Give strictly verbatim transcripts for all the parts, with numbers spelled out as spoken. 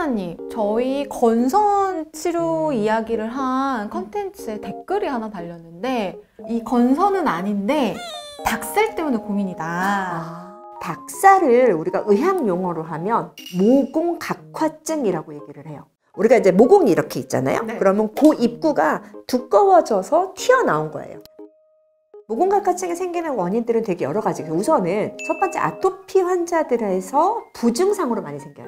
혜진아님, 저희 건선 치료 이야기를 한 컨텐츠에 댓글이 하나 달렸는데 이 건선은 아닌데 닭살 때문에 고민이다. 아, 닭살을 우리가 의학 용어로 하면 모공각화증이라고 얘기를 해요. 우리가 이제 모공이 이렇게 있잖아요. 네. 그러면 그 입구가 두꺼워져서 튀어나온 거예요. 모공각화증이 생기는 원인들은 되게 여러 가지예요. 우선은 첫 번째 아토피 환자들에서 부증상으로 많이 생겨요.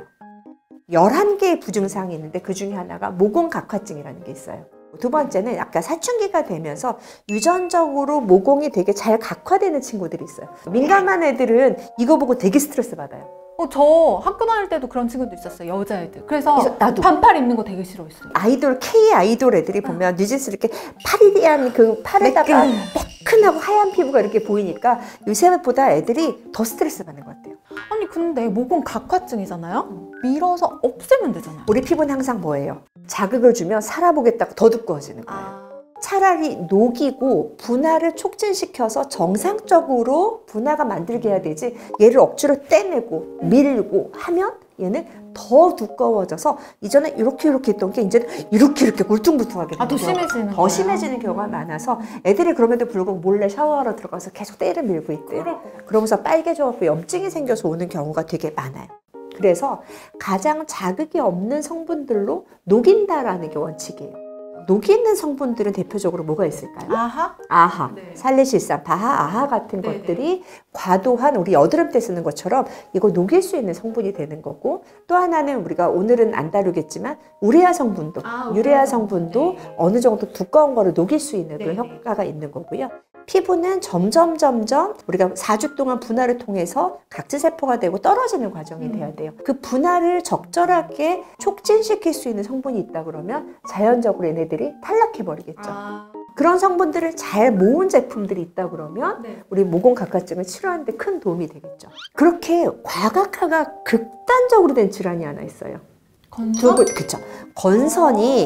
열한 개의 부증상이 있는데 그 중에 하나가 모공각화증이라는 게 있어요. 두 번째는 아까 사춘기가 되면서 유전적으로 모공이 되게 잘 각화되는 친구들이 있어요. 민감한 애들은 이거 보고 되게 스트레스 받아요. 어, 저 학교 다닐 때도 그런 친구도 있었어요. 여자애들. 그래서, 그래서 나도 반팔 입는 거 되게 싫어했어요. 아이돌, K 아이돌 애들이 보면 뉴진스 이렇게 파리한 그 팔에다가 매끈하고 하얀 피부가 이렇게 보이니까 요새보다 애들이 더 스트레스 받는 것 같아요. 아니 근데 모공 각화증이잖아요? 밀어서 없애면 되잖아요. 우리 피부는 항상 뭐예요? 자극을 주면 살아보겠다고 더 두꺼워지는 거예요. 아. 차라리 녹이고 분화를 촉진시켜서 정상적으로 분화가 만들게 해야 되지, 얘를 억지로 떼내고 밀고 하면 얘는 더 두꺼워져서 이전에 이렇게 이렇게 했던 게 이제는 이렇게 이렇게 울퉁불퉁하게 아, 더 심해지는 더 거야. 심해지는 경우가 많아서 애들이 그럼에도 불구하고 몰래 샤워하러 들어가서 계속 때를 밀고 있대요. 그러면서 빨개져갖고 염증이 생겨서 오는 경우가 되게 많아요. 그래서 가장 자극이 없는 성분들로 녹인다라는 게 원칙이에요. 녹이는 성분들은 대표적으로 뭐가 있을까요? 아하? 아하, 네. 살리실산, 바하, 아하 같은 네네. 것들이 과도한 우리 여드름 때 쓰는 것처럼 이거 녹일 수 있는 성분이 되는 거고, 또 하나는 우리가 오늘은 안 다루겠지만 우레아 성분도, 아, 유레아 성분도 네. 어느 정도 두꺼운 거를 녹일 수 있는 그런 효과가 있는 거고요. 피부는 점점 점점 우리가 사 주 동안 분화를 통해서 각질세포가 되고 떨어지는 과정이 음. 돼야 돼요. 그 분화를 적절하게 촉진시킬 수 있는 성분이 있다 그러면 자연적으로 얘네들이 탈락해버리겠죠. 아. 그런 성분들을 잘 모은 제품들이 있다 그러면 네. 우리 모공각화증을 치료하는 데 큰 도움이 되겠죠. 그렇게 과각화가 극단적으로 된 질환이 하나 있어요. 건선? 그렇죠. 건선이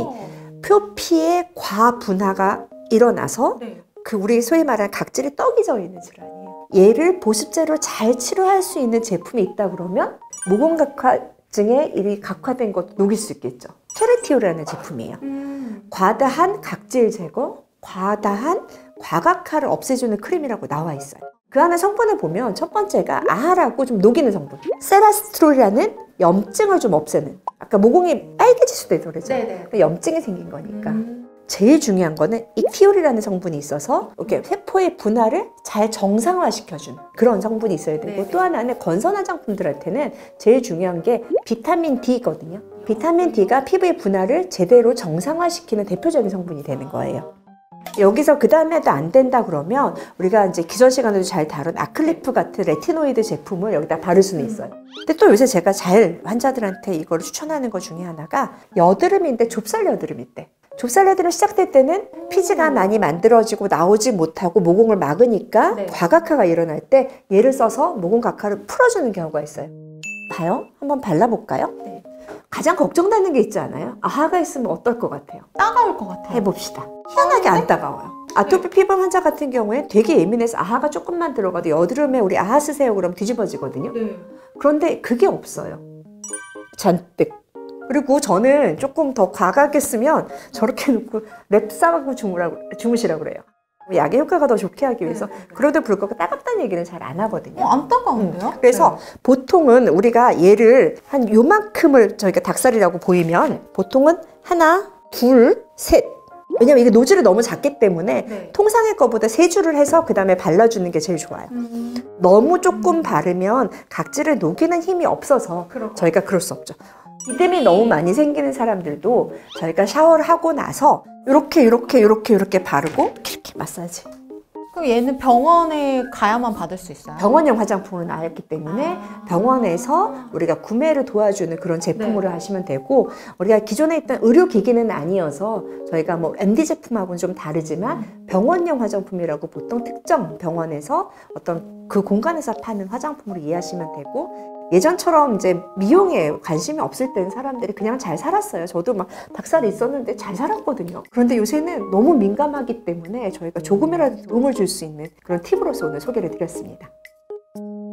표피의 과분화가 일어나서 네. 그 우리 소위 말하는 각질이 떡이 져 있는 질환이에요. 얘를 보습제로 잘 치료할 수 있는 제품이 있다 그러면 모공각화증에 이 각화된 것도 녹일 수 있겠죠. 케르티올이라는 제품이에요. 음. 과다한 각질 제거, 과다한 과각화를 없애주는 크림이라고 나와 있어요. 그 안에 성분을 보면 첫 번째가 아하라고 좀 녹이는 성분, 세라스트롤이라는 염증을 좀 없애는, 아까 모공이 빨개질 수도 있다고 그랬죠. 그러니까 염증이 생긴 거니까. 음. 제일 중요한 거는 이티올이라는 성분이 있어서 이렇게 세포의 분화를 잘 정상화시켜주는 그런 성분이 있어야 되고, 네네. 또 하나는 건선 화장품들한테는 제일 중요한 게 비타민 D거든요. 비타민 D가 피부의 분화를 제대로 정상화시키는 대표적인 성분이 되는 거예요. 여기서 그 다음에도 안 된다 그러면 우리가 이제 기존 시간에도 잘 다룬 아클리프 같은 레티노이드 제품을 여기다 바를 수는 있어요. 근데 또 요새 제가 잘 환자들한테 이걸 추천하는 것 중에 하나가 여드름인데 좁쌀 여드름일 때, 좁쌀 여드름 시작될 때는 피지가 많이 만들어지고 나오지 못하고 모공을 막으니까 네. 과각화가 일어날 때 얘를 써서 모공 각화를 풀어주는 경우가 있어요. 봐요? 한번 발라볼까요? 네. 가장 걱정되는 게 있지 않아요? 아하가 있으면 어떨 것 같아요? 따가울 것 같아요. 해봅시다. 희한하게 안 따가워요. 아토피 네. 피부 환자 같은 경우에 되게 예민해서 아하가 조금만 들어가도 여드름에 우리 아하 쓰세요 그러면 뒤집어지거든요. 네. 그런데 그게 없어요. 잔뜩. 그리고 저는 조금 더 과하게 쓰면 저렇게 놓고 랩 싸고 주무시라고 그래요. 약의 효과가 더 좋게 하기 위해서. 네, 네. 그래도 불구하고 따갑다는 얘기는 잘 안 하거든요. 어, 안 따가운데요? 음. 그래서 네. 보통은 우리가 얘를 한 요만큼을 저희가 닭살이라고 보이면 보통은 하나, 둘, 셋. 왜냐면 이게 노즐이 너무 작기 때문에 네. 통상의 거보다 세 줄을 해서 그 다음에 발라주는 게 제일 좋아요. 음. 너무 조금 음. 바르면 각질을 녹이는 힘이 없어서 그렇구나. 저희가 그럴 수 없죠. 비듬이 너무 많이 생기는 사람들도 저희가 샤워를 하고 나서 이렇게 이렇게 이렇게 이렇게 바르고 이렇게 마사지. 그럼 얘는 병원에 가야만 받을 수 있어요? 병원용 화장품으로 나왔기 때문에 아 병원에서 우리가 구매를 도와주는 그런 제품으로 네. 하시면 되고, 우리가 기존에 있던 의료기기는 아니어서 저희가 뭐 엠디 제품하고는 좀 다르지만 병원용 화장품이라고 보통 특정 병원에서 어떤 그 공간에서 파는 화장품으로 이해하시면 되고, 예전처럼 이제 미용에 관심이 없을 때는 사람들이 그냥 잘 살았어요. 저도 막 닭살이 있었는데 잘 살았거든요. 그런데 요새는 너무 민감하기 때문에 저희가 조금이라도 도움을 줄 수 있는 그런 팁으로서 오늘 소개를 드렸습니다.